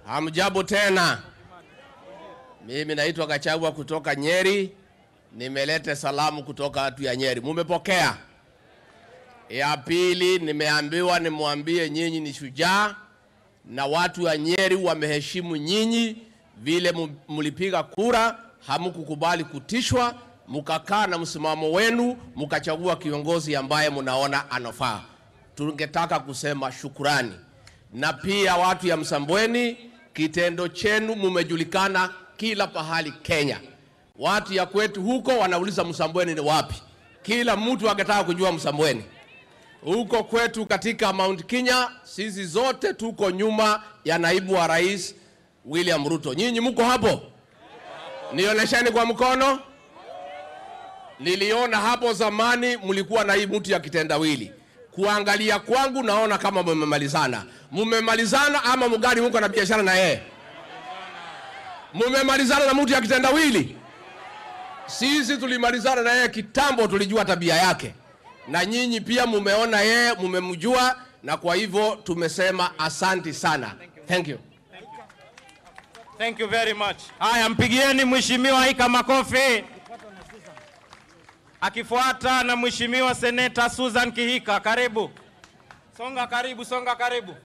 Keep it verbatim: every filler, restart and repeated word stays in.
Hamjambo tena. Mimi naitwa Gachagua kutoka Nyeri. Nimeleta salamu kutoka watu ya Nyeri. Mumepokea? Ya pili, nimeambiwa nimwambie nyinyi ni shujaa na watu wa Nyeri wameheshimu nyinyi vile mlipiga kura, hamkukubali kutishwa, mkakaa na msimamo wenu, mkachagua kiongozi ambaye mnaona anafaa. Tungetaka kusema shukrani. Na pia watu ya Msambweni, kitendo chenu mumejulikana kila pahali Kenya. Watu ya kwetu huko wanauliza Msambweni ni wapi. Kila mtu angetaka kujua Msambweni. Huko kwetu katika Mount Kenya, sisi zote tuko nyuma ya naibu wa rais William Ruto. Nyinyi mko hapo? Nionyesheni kwa mkono. Niliona hapo zamani mlikuwa na hii mtu ya kitendawili. Kuangalia kwangu naona kama mmemalizana. Mmemalizana ama mgari mko na biashara na yeye? Mmemalizana na mtu ya kitendawili? Sisi tulimalizana na yeye kitambo, tulijua tabia yake. Na nyinyi pia mumeona yeye, mumemjua, na kwa hivyo tumesema asanti sana. Thank you. Thank you very much. Haya, mpigieni mheshimiwa Ika makofi. Akifuata na mheshimiwa Seneta Susan Kihika, karibu. Songa karibu, songa karibu.